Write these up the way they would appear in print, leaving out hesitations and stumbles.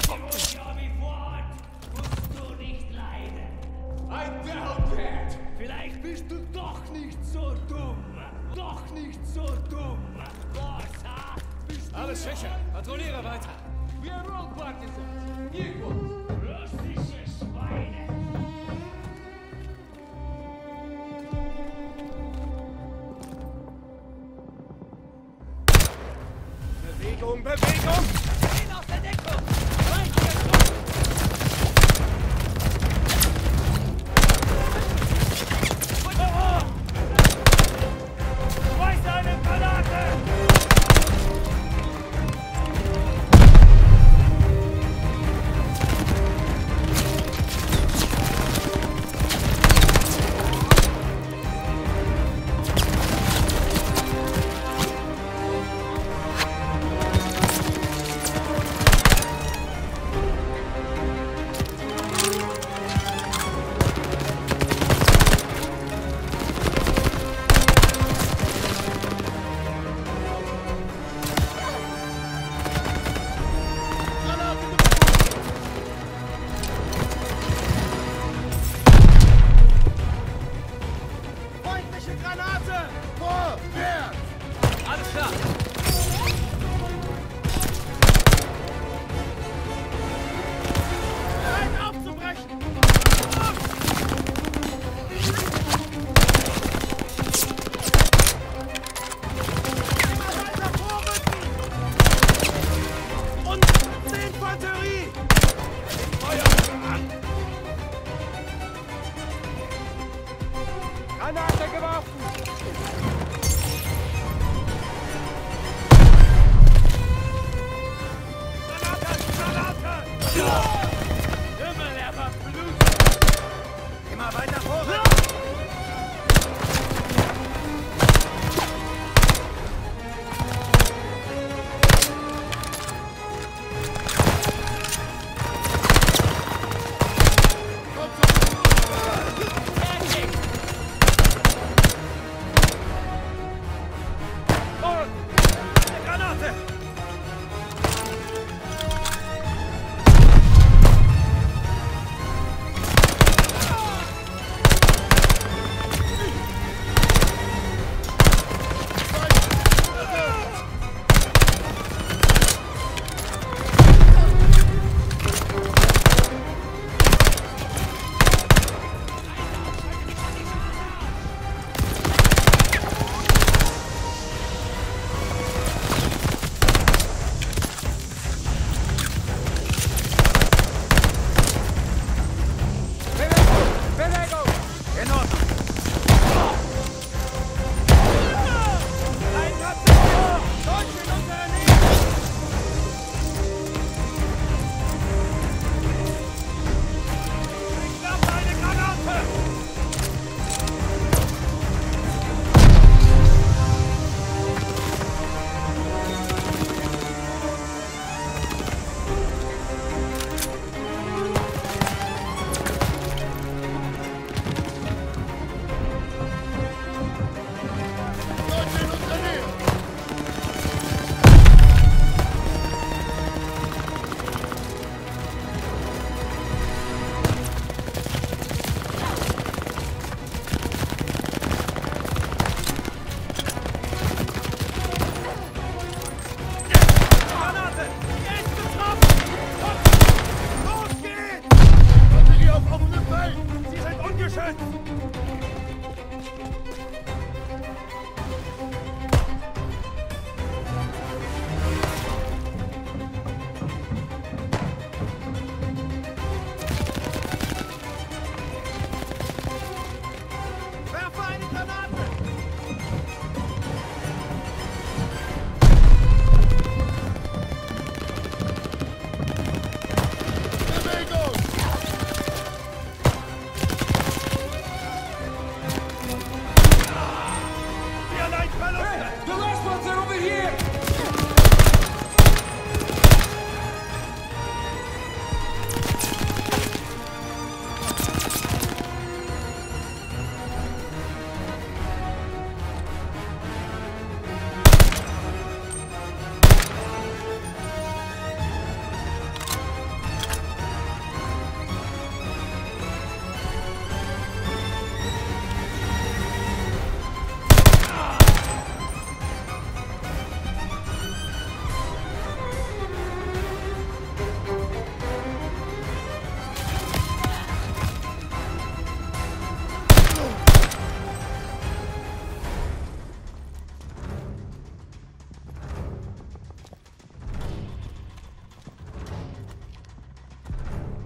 Vielleicht bist du doch nicht so dumm. Doch nicht so dumm. Bossa, bist du alles sicher. Patrouilliere weiter. Wir roll Partisans. Irgendwo. Russische Schweine. Bewegung, Bewegung! Gehen aus der Deckung! Schmeiß eine Granate!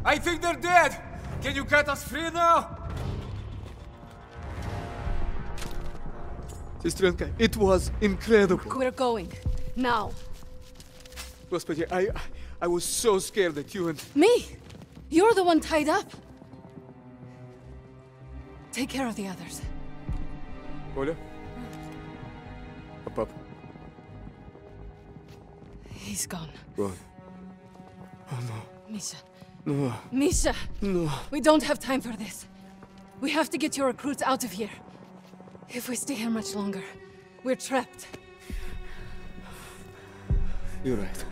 I think they're dead! Can you cut us free now? Sestrenka, it was incredible. We're going. Now. Господи, I was so scared that you and... Me? You're the one tied up. Take care of the others. Оля? Пап. He's gone. Gone. Oh no. Misha. No. Misha! No. We don't have time for this. We have to get your recruits out of here. If we stay here much longer, we're trapped. You're right.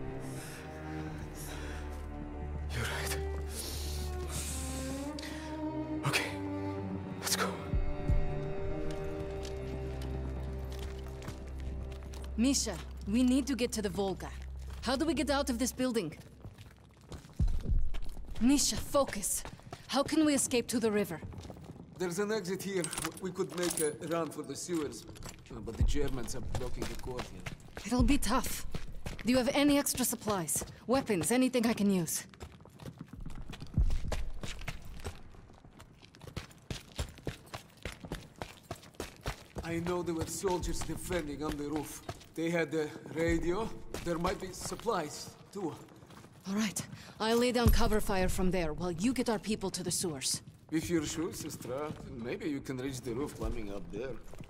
You're right. Okay. Let's go. Misha, we need to get to the Volga. How do we get out of this building? Misha, focus. How can we escape to the river? There's an exit here. We could make a run for the sewers. But the Germans are blocking the courtyard. It'll be tough. Do you have any extra supplies? Weapons, anything I can use? I know there were soldiers defending on the roof. They had a radio. There might be supplies, too. All right. I'll lay down cover fire from there while you get our people to the sewers. If you're sure, Sestra, maybe you can reach the roof climbing up there.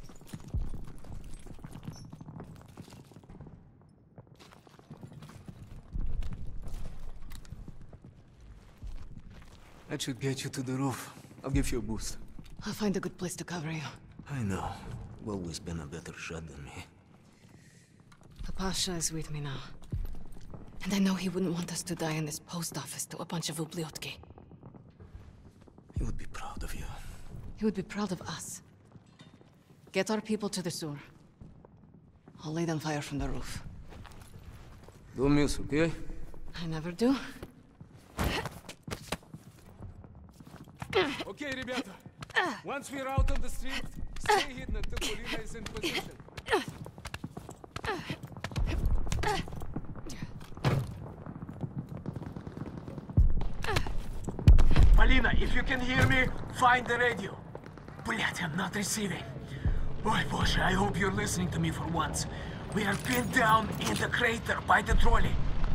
That should get you to the roof. I'll give you a boost. I'll find a good place to cover you. I know. You've always been a better shot than me. The Pasha is with me now. And I know he wouldn't want us to die in this post office to a bunch of Ubliotki. He would be proud of you. He would be proud of us. Get our people to the sewer. I'll lay down fire from the roof. Don't miss, okay? I never do. Okay, ребята. Once we're out on the street, stay hidden until Polina is in position. Polina, if you can hear me, find the radio. Блять, I'm not receiving. Ой, Боже, I hope you're listening to me for once. We are pinned down in the crater by the trolley.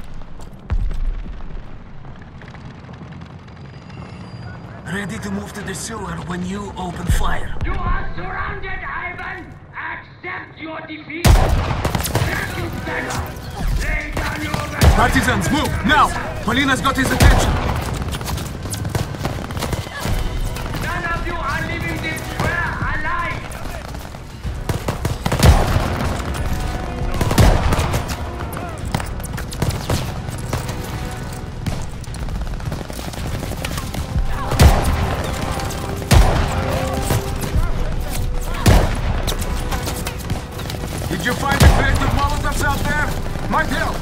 Ready to move to the sewer when you open fire. You are surrounded, Ivan! Accept your defeat! Lay down your weapons! Partisans, move! Now! Polina's got his attention! None of you are leaving this square alive! Did you find the crate of Molotovs out there? Might help!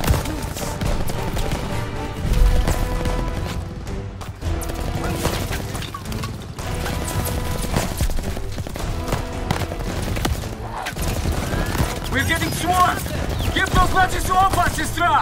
We're getting swarmed! Give those Nazis to us, Sestra!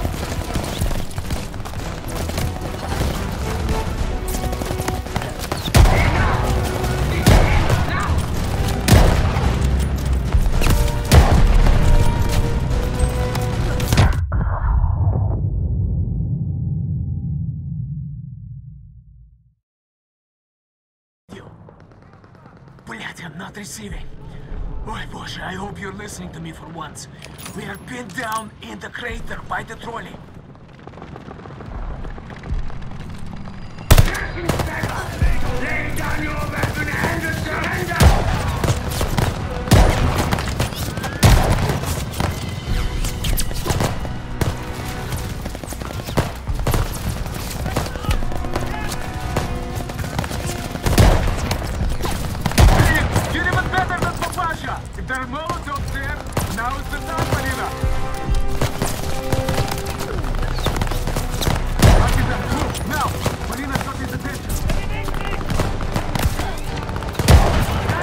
Блять, I'm not receiving. Ой, Боже, I hope you're listening to me for once. We are pinned down in the crater by the trolley. Lay down your weapon and surrender! You're even better than Papasha! If there are Molotovs there, now is the time, Polina! Partisan, move! Now! Polina's got his attention!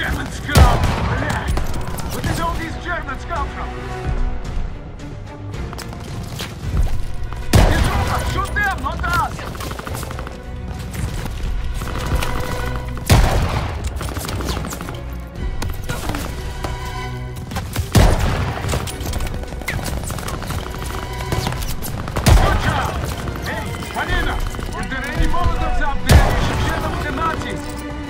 German scum! Relax! Where did all these Germans come from? Shoot them, not us! Good job! Hey, Polina! If there are any Molotovs up there, you should share them with the Nazis!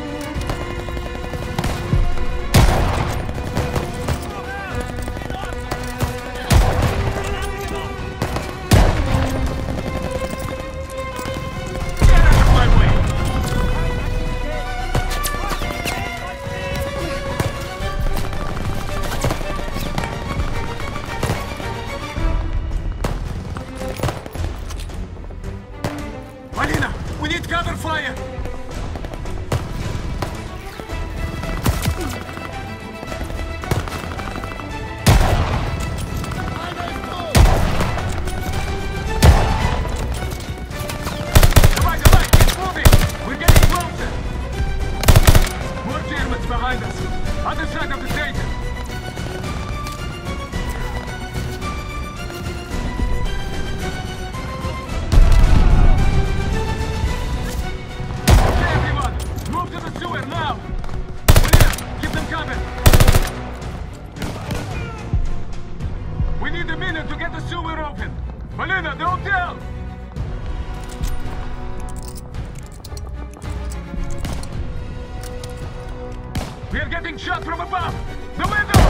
Cover fire! Come on, keep moving! We're getting closer! More Germans behind us! Other side of the crater! To get the sewer open! Polina, the hotel! We are getting shot from above! The window!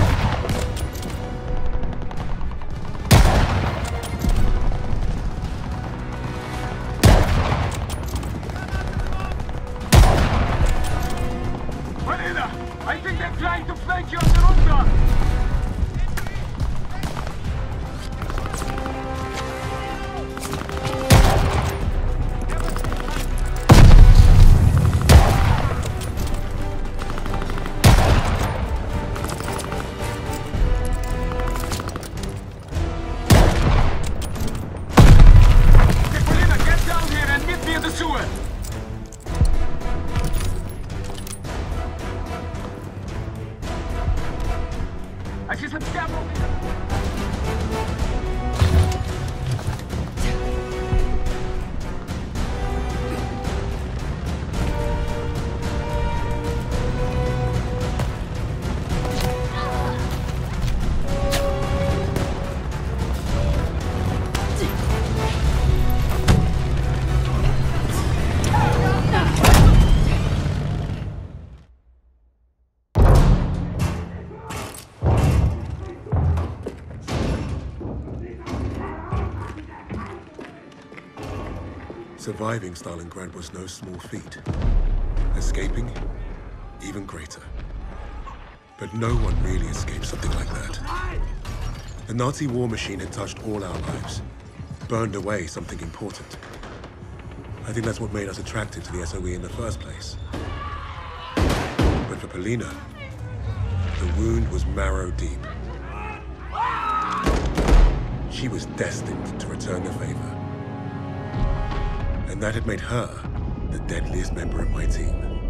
Polina, I think they're trying to flank you on the rooftop! I see some scaffolding! Surviving Stalingrad was no small feat. Escaping, even greater. But no one really escaped something like that. The Nazi war machine had touched all our lives, burned away something important. I think that's what made us attracted to the SOE in the first place. But for Polina, the wound was marrow deep. She was destined to return the favor. And that had made her the deadliest member of my team.